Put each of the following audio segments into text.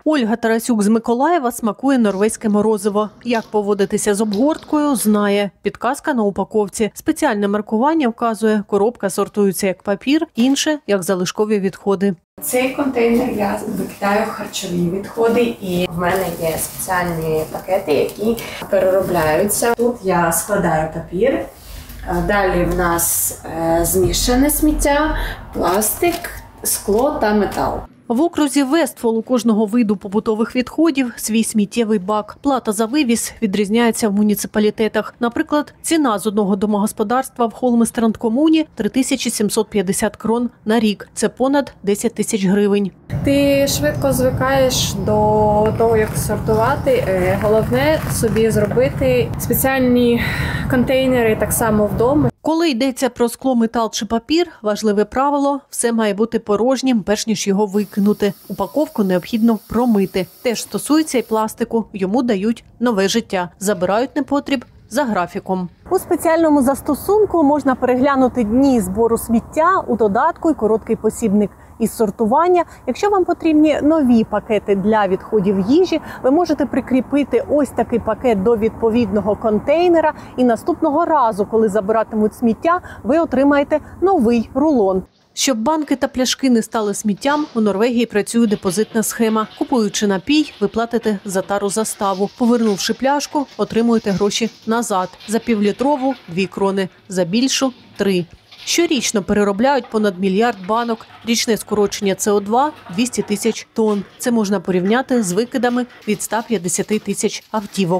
Ольга Тарасюк з Миколаєва смакує норвезьке морозиво. Як поводитися з обгорткою, знає. Підказка на упаковці. Спеціальне маркування вказує, коробка сортується як папір, інше – як залишкові відходи. Цей контейнер я викидаю харчові відходи, і в мене є спеціальні пакети, які переробляються. Тут я складаю папір, далі в нас змішане сміття, пластик, скло та метал. В окрузі Вестфол у кожного виду побутових відходів свій сміттєвий бак. Плата за вивіз відрізняється в муніципалітетах. Наприклад, ціна з одного домогосподарства в Холместрандкомуні – 3750 крон на рік. Це понад 10 тисяч гривень. Ти швидко звикаєш до того, як сортувати. Головне собі зробити спеціальні контейнери так само вдома. Коли йдеться про скло, метал чи папір, важливе правило – все має бути порожнім, перш ніж його викинути. Упаковку необхідно промити. Теж стосується і пластику. Йому дають нове життя. Забирають непотріб за графіком. У спеціальному застосунку можна переглянути дні збору сміття, у додатку і короткий посібник із сортування. Якщо вам потрібні нові пакети для відходів їжі, ви можете прикріпити ось такий пакет до відповідного контейнера, і наступного разу, коли забиратимуть сміття, ви отримаєте новий рулон. Щоб банки та пляшки не стали сміттям, у Норвегії працює депозитна схема. Купуючи напій, ви платите за тару заставу. Повернувши пляшку, отримуєте гроші назад. За півлітрову – 2 крони, за більшу – 3. Щорічно переробляють понад 1 мільярд банок. Річне скорочення СО2 – 200 тисяч тонн. Це можна порівняти з викидами від 150 тисяч автівок.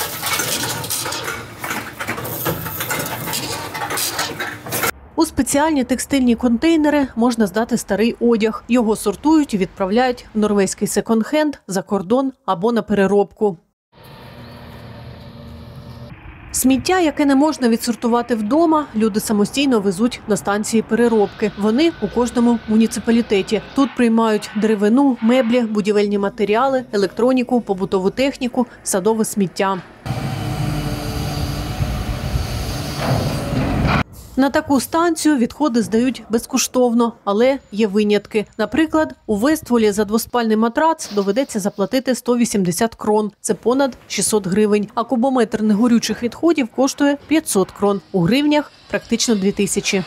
У спеціальні текстильні контейнери можна здати старий одяг. Його сортують і відправляють в норвезький секонд-хенд, за кордон або на переробку. Сміття, яке не можна відсортувати вдома, люди самостійно везуть на станції переробки. Вони у кожному муніципалітеті. Тут приймають деревину, меблі, будівельні матеріали, електроніку, побутову техніку, садове сміття. На таку станцію відходи здають безкоштовно, але є винятки. Наприклад, у Вестфолі за двоспальний матрац доведеться заплатити 180 крон. Це понад 600 гривень. А кубометр негорючих відходів коштує 500 крон. У гривнях – практично 2000.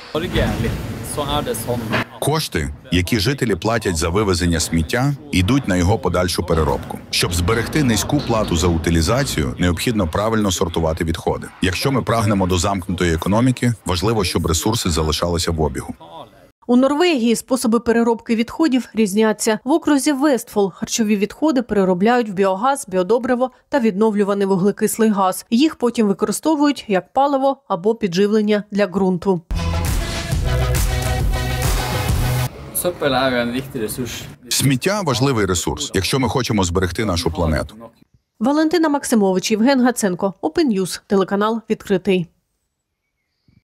Кошти, які жителі платять за вивезення сміття, йдуть на його подальшу переробку. Щоб зберегти низьку плату за утилізацію, необхідно правильно сортувати відходи. Якщо ми прагнемо до замкнутої економіки, важливо, щоб ресурси залишалися в обігу. У Норвегії способи переробки відходів різняться. В окрузі Вестфол харчові відходи переробляють в біогаз, біодобриво та відновлюваний вуглекислий газ. Їх потім використовують як паливо або підживлення для ґрунту. Сміття – важливий ресурс, якщо ми хочемо зберегти нашу планету. Валентина Максимович, Євген Гаценко, Open News, телеканал «Відкритий».